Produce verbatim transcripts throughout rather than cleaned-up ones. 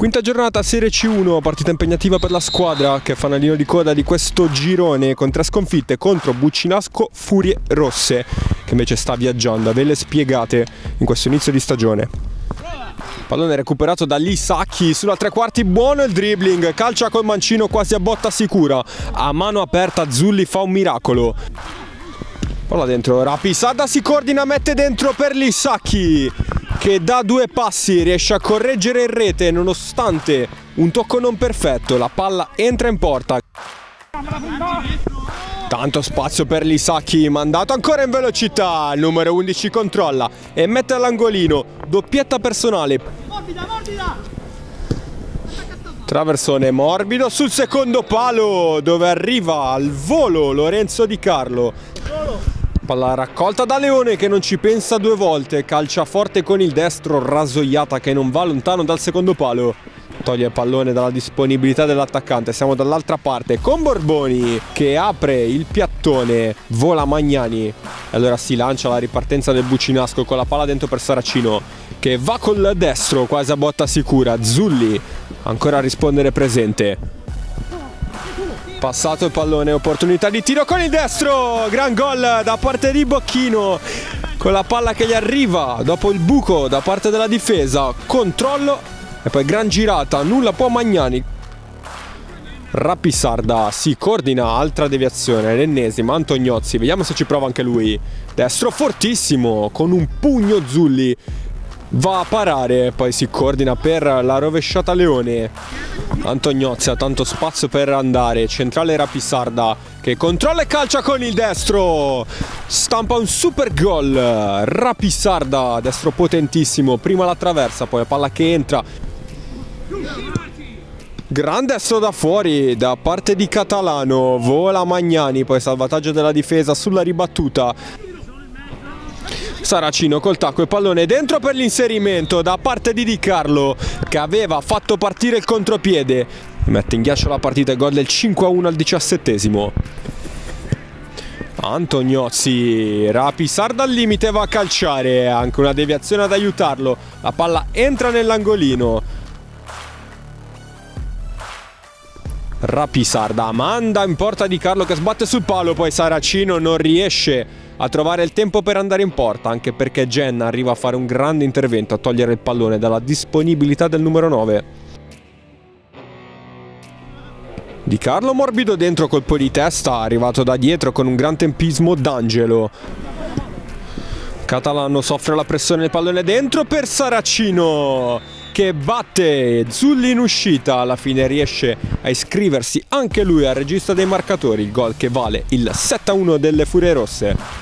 Quinta giornata Serie C uno, partita impegnativa per la squadra che è fanalino di coda di questo girone con tre sconfitte contro Buccinasco Furie Rosse, che invece sta viaggiando a vele spiegate in questo inizio di stagione. Pallone recuperato da Lisacchi sulla tre quarti, buono il dribbling, calcia col mancino quasi a botta sicura, a mano aperta Zulli fa un miracolo. Palla dentro, Rapisarda si coordina, mette dentro per Lisacchi, che da due passi riesce a correggere in rete nonostante un tocco non perfetto. La palla entra in porta. Tanto spazio per Lisacchi, mandato ancora in velocità. Il numero undici controlla e mette all'angolino. Doppietta personale. Traversone morbido sul secondo palo, dove arriva al volo Lorenzo Di Carlo. Palla raccolta da Leone, che non ci pensa due volte, calcia forte con il destro, rasoiata che non va lontano dal secondo palo. Toglie il pallone dalla disponibilità dell'attaccante. Siamo dall'altra parte con Borboni che apre il piattone, vola Magnani e allora si lancia la ripartenza del Buccinasco con la palla dentro per Saracino, che va col destro quasi a botta sicura. Zulli ancora a rispondere presente. Passato il pallone, opportunità di tiro con il destro, gran gol da parte di Bocchino, con la palla che gli arriva dopo il buco da parte della difesa, controllo e poi gran girata, nulla può Magnani. Rapisarda si coordina, altra deviazione, l'ennesima, Antoniozzi, vediamo se ci prova anche lui. Destro fortissimo, con un pugno Zulli va a parare, poi si coordina per la rovesciata Leone. Antoniozzi ha tanto spazio per andare, centrale Rapisarda che controlla e calcia con il destro, stampa un super gol. Rapisarda, destro potentissimo, prima la traversa, poi la palla che entra, gran destro da fuori da parte di Catalano, vola Magnani, poi salvataggio della difesa sulla ribattuta. Saracino col tacco e pallone dentro per l'inserimento da parte di Di Carlo, che aveva fatto partire il contropiede. Mette in ghiaccio la partita e gol del cinque a uno al diciassettesimo. Antoniozzi, Rapisarda al limite, va a calciare, anche una deviazione ad aiutarlo. La palla entra nell'angolino. Rapisarda manda in porta Di Carlo che sbatte sul palo, poi Saracino non riesce a trovare il tempo per andare in porta, anche perché Genna arriva a fare un grande intervento a togliere il pallone dalla disponibilità del numero nove. Di Carlo morbido dentro, colpo di testa arrivato da dietro con un gran tempismo D'Angelo. Catalano soffre la pressione, il pallone dentro per Saracino che batte Zulli in uscita, alla fine riesce a iscriversi anche lui al registro dei marcatori, il gol che vale il sette a uno delle Furie Rosse.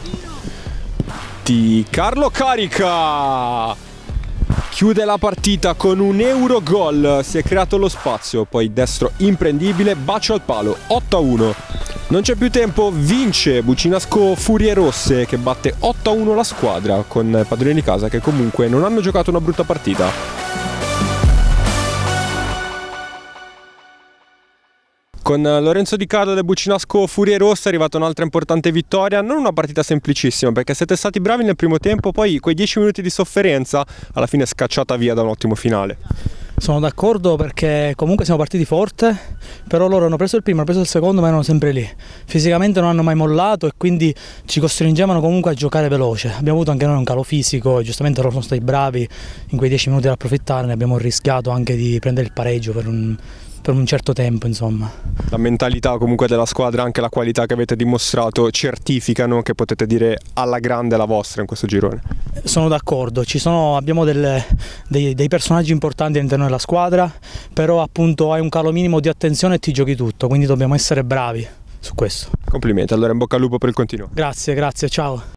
Di Carlo carica, chiude la partita con un euro gol, si è creato lo spazio, poi destro imprendibile, bacio al palo, otto a uno. Non c'è più tempo, vince Buccinasco Furie Rosse che batte otto a uno la squadra, con padroni di casa che comunque non hanno giocato una brutta partita. Con Lorenzo Di Carlo del Buccinasco Furie Rosse è arrivata un'altra importante vittoria, non una partita semplicissima perché siete stati bravi nel primo tempo, poi quei dieci minuti di sofferenza alla fine è scacciata via da un ottimo finale. Sono d'accordo perché comunque siamo partiti forte, però loro hanno preso il primo, hanno preso il secondo ma erano sempre lì. Fisicamente non hanno mai mollato e quindi ci costringevano comunque a giocare veloce. Abbiamo avuto anche noi un calo fisico e giustamente loro sono stati bravi in quei dieci minuti ad approfittarne, abbiamo rischiato anche di prendere il pareggio per un... per un certo tempo, insomma. La mentalità comunque della squadra, anche la qualità che avete dimostrato certificano che potete dire alla grande la vostra in questo girone. Sono d'accordo, ci sono, abbiamo delle, dei, dei personaggi importanti all'interno della squadra, però appunto hai un calo minimo di attenzione e ti giochi tutto, quindi dobbiamo essere bravi su questo. Complimenti, allora in bocca al lupo per il continuo. Grazie, grazie, ciao.